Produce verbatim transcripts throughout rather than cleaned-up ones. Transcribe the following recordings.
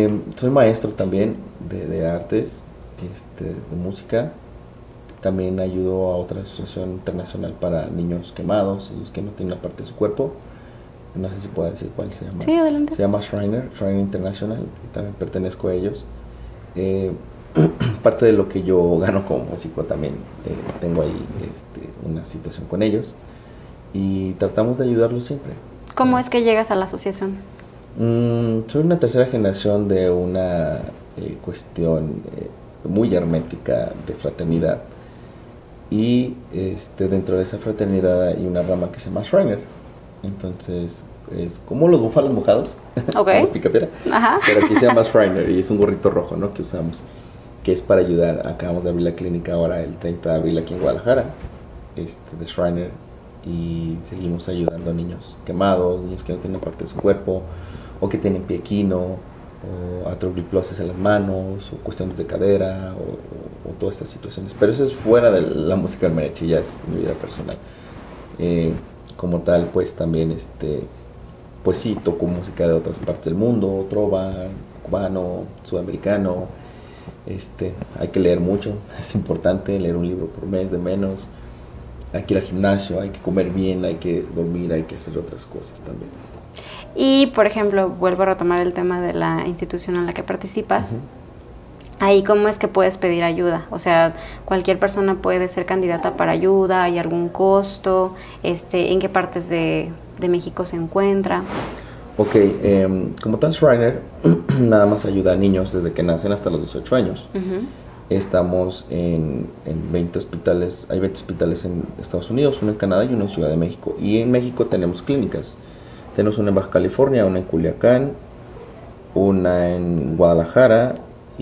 Soy maestro también de, de artes, este, de música. También ayudo a otra asociación internacional para niños quemados y los que no tienen una parte de su cuerpo. No sé si puedo decir cuál se llama. Sí, adelante. Se llama Shriner, Shriner International, y también pertenezco a ellos. Eh, parte de lo que yo gano como músico también eh, tengo ahí este, una situación con ellos y tratamos de ayudarlos siempre. ¿Cómo es que llegas a la asociación? Mm, soy una tercera generación de una eh, cuestión eh, muy hermética de fraternidad y este, dentro de esa fraternidad hay una rama que se llama Shriner. Entonces es como los búfalos mojados, okay. Como picapiedra, pero aquí se llama Shriner y es un gorrito rojo, ¿no?, que usamos, que es para ayudar. Acabamos de abrir la clínica ahora el treinta de abril aquí en Guadalajara, este, de Shriner, y seguimos ayudando a niños quemados, niños que no tienen parte de su cuerpo, o que tienen pie equino, o atrogliplosis en las manos, o cuestiones de cadera, o, o, o todas estas situaciones. Pero eso es fuera de la música del mariachi, ya es mi vida personal. Eh, como tal, pues también, este, pues sí, toco música de otras partes del mundo, trova, cubano, sudamericano. Este, hay que leer mucho, es importante leer un libro por mes de menos. Hay que ir al gimnasio, hay que comer bien, hay que dormir, hay que hacer otras cosas también. Y, por ejemplo, vuelvo a retomar el tema de la institución en la que participas. Uh-huh. Ahí, ¿cómo es que puedes pedir ayuda? O sea, cualquier persona puede ser candidata para ayuda, ¿hay algún costo? Este, ¿en qué partes de, de México se encuentra? Ok, eh, como tal Shriner nada más ayuda a niños desde que nacen hasta los dieciocho años. Uh-huh. Estamos en, en veinte hospitales, hay veinte hospitales en Estados Unidos, uno en Canadá y uno en Ciudad de México. Y en México tenemos clínicas. Tenemos una en Baja California, una en Culiacán, una en Guadalajara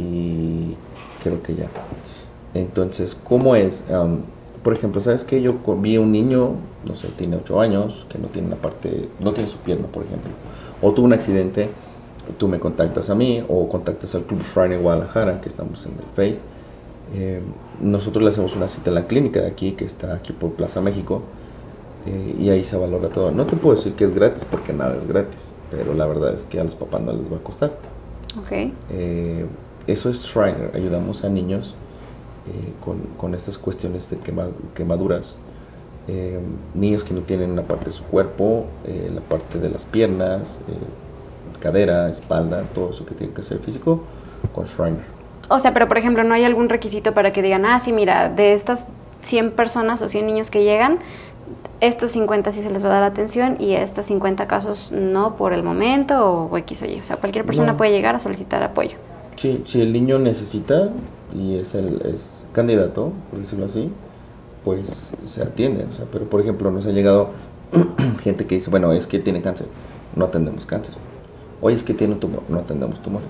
y creo que ya. Entonces, ¿cómo es? Um, por ejemplo, ¿sabes qué? Yo vi un niño, no sé, tiene ocho años, que no tiene una parte, no tiene su pierna, por ejemplo, o tuvo un accidente, tú me contactas a mí o contactas al Club Shriner Guadalajara, que estamos en el Face. Eh, nosotros le hacemos una cita en la clínica de aquí, que está aquí por Plaza México, eh, y ahí se valora todo. No te puedo decir que es gratis porque nada es gratis, pero la verdad es que a los papás no les va a costar. Okay. Eh, eso es Shriner, ayudamos a niños eh, con, con estas cuestiones de quema, quemaduras. Eh, niños que no tienen una parte de su cuerpo, eh, la parte de las piernas, eh, cadera, espalda, todo eso que tiene que ser físico, con Shriner. O sea, pero por ejemplo, ¿no hay algún requisito para que digan, ah, sí, mira, de estas cien personas o cien niños que llegan, estos cincuenta sí se les va a dar atención y estos cincuenta casos no por el momento o X o Y? O sea, cualquier persona no. puede llegar a solicitar apoyo. Sí, si el niño necesita y es, el, es candidato, por decirlo así, pues se atiende. O sea, pero por ejemplo, nos ha llegado gente que dice, bueno, es que tiene cáncer, no atendemos cáncer. Oye, es que tiene un tumor, no atendemos tumores.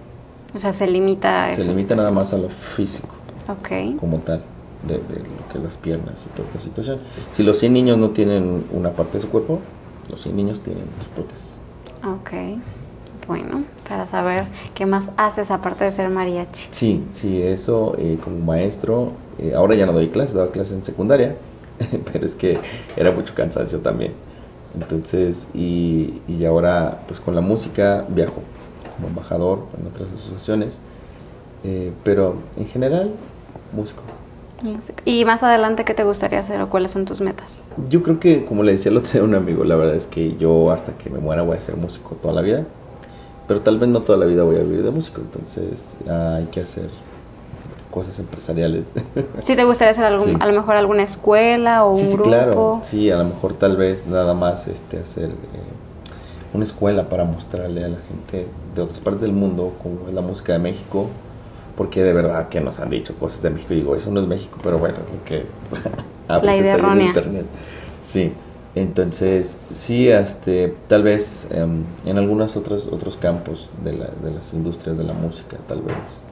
O sea, se limita a eso. Se limita nada más a lo físico, okay. como tal, de, de lo que es las piernas y toda esta situación. Si los cien niños no tienen una parte de su cuerpo, los cien niños tienen sus prótesis. Ok, bueno, para saber qué más haces aparte de ser mariachi. Sí, sí, eso eh, como maestro, eh, ahora ya no doy clases, daba clases en secundaria, pero es que era mucho cansancio también. Entonces, y, y ahora pues con la música viajo como embajador en otras asociaciones, eh, pero en general, músico. Música. ¿Y más adelante qué te gustaría hacer o cuáles son tus metas? Yo creo que, como le decía el otro día a un amigo, la verdad es que yo hasta que me muera voy a ser músico toda la vida, pero tal vez no toda la vida voy a vivir de músico, entonces ah, hay que hacer cosas empresariales. ¿Sí te gustaría hacer algún, sí. a lo mejor alguna escuela o sí, un sí, grupo? Claro, sí, a lo mejor tal vez nada más este hacer eh, una escuela para mostrarle a la gente de otras partes del mundo cómo es la música de México, porque de verdad que nos han dicho cosas de México y digo, eso no es México, pero bueno, porque la idea errónea. En internet. Sí, entonces sí, este, tal vez um, en algunos otros otros campos de, la, de las industrias de la música, tal vez